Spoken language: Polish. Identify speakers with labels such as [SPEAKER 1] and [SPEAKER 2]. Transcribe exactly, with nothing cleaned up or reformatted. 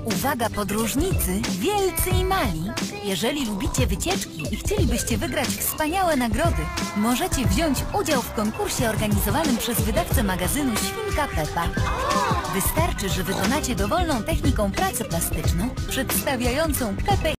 [SPEAKER 1] Uwaga podróżnicy, wielcy i mali! Jeżeli lubicie wycieczki i chcielibyście wygrać wspaniałe nagrody, możecie wziąć udział w konkursie organizowanym przez wydawcę magazynu Świnka Peppa. Wystarczy, że wykonacie dowolną techniką pracę plastyczną przedstawiającą Pepę